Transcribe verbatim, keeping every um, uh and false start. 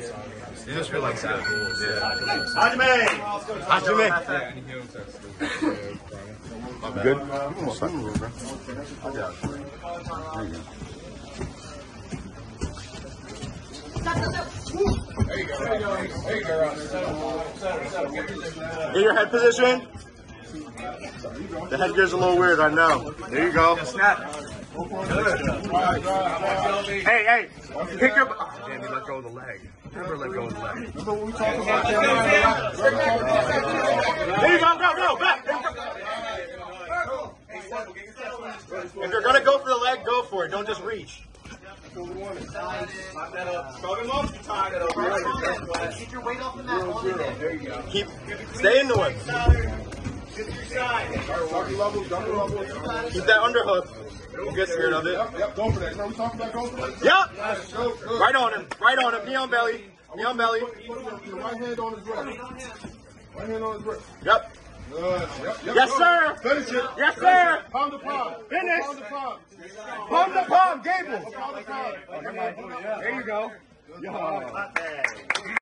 You just feel like that. Yeah. Hajime! Hajime! Good? Almost like bro. I got it. There you go. There you go. There you go. Get your head position. The headgear's a little weird, I know. There you go. Snap. Good. Hey, hey. Pick your... Damn, you let go of the leg. Never let go of the leg. Remember what we talked about? There you go, go, go, back. If you're going to go for the leg, go for it. Don't just reach. Keep your weight off the mat. Hold it in. There you go. Keep, stay into it. Keep that underhook. We'll get scared of it. Yep, yep, go for that. Are we talking about go for that? Yep. Right on him. Right on him. Knee on belly. Knee on belly. Put your right hand on his wrist. Right hand on his wrist. Yep. Good. Yep, yep, Yes, go. sir. Finish it. Yes, sir. Palm to palm. Finish. Palm to palm. Palm to palm. Gable. Palm to palm. There you go. Yo.